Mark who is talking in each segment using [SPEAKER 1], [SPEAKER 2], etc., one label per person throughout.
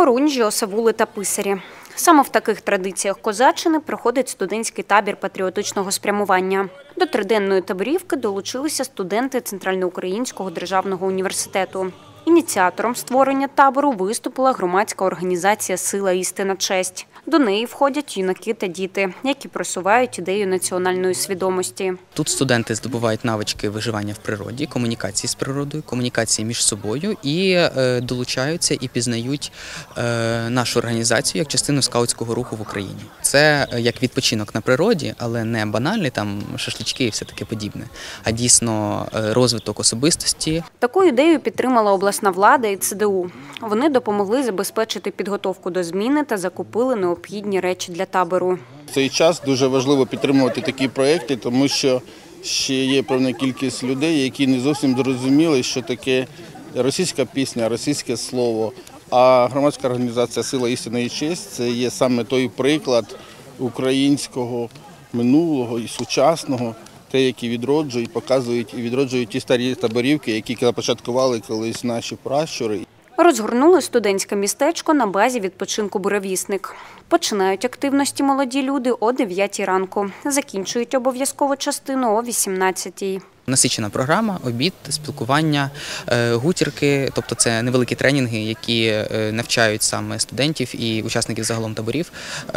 [SPEAKER 1] Хорунжі, осавули та писарі. Саме в таких традиціях Козаччини проходить студентський табір патріотичного спрямування. До триденної таборівки долучилися студенти Центральноукраїнського державного університету. Ініціатором створення табору виступила громадська організація «Сила, істина, честь». До неї входять юнаки та діти, які просувають ідею національної свідомості.
[SPEAKER 2] Тут студенти здобувають навички виживання в природі, комунікації з природою, комунікації між собою і долучаються і пізнають нашу організацію як частину скаутського руху в Україні. Це як відпочинок на природі, але не банальний, там шашлички і все таке подібне, а дійсно розвиток особистості.
[SPEAKER 1] Таку ідею підтримала обласна влада і ЦДУ. Вони допомогли забезпечити підготовку до зміни та закупили необхідні речі для табору.
[SPEAKER 3] В цей час дуже важливо підтримувати такі проекти, тому що ще є певна кількість людей, які не зовсім зрозуміли, що таке російська пісня, російське слово. А громадська організація «Сила, істина і честь» – це є саме той приклад українського минулого і сучасного, те, які відроджують, показують і відроджують ті старі таборівки, які започаткували колись наші пращури.
[SPEAKER 1] Розгорнули студентське містечко на базі відпочинку «Буревісник». Починають активності молоді люди о 9 ранку. Закінчують обов'язкову частину о 18.
[SPEAKER 2] Насичена програма, обід, спілкування, гутірки, тобто це невеликі тренінги, які навчають саме студентів і учасників загалом таборів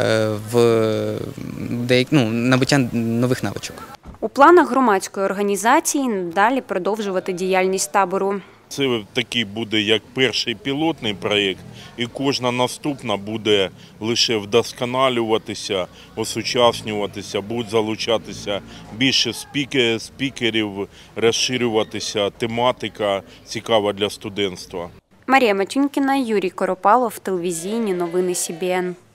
[SPEAKER 2] в набуття нових навичок.
[SPEAKER 1] У планах громадської організації далі продовжувати діяльність табору.
[SPEAKER 4] Це такий буде як перший пілотний проєкт, і кожна наступна буде лише вдосконалюватися, осучаснюватися, будуть залучатися більше спікерів, розширюватися тематика цікава для студентства.
[SPEAKER 1] Марія Матюнькіна, Юрій Коропалов, телевізійні новини СІБІН.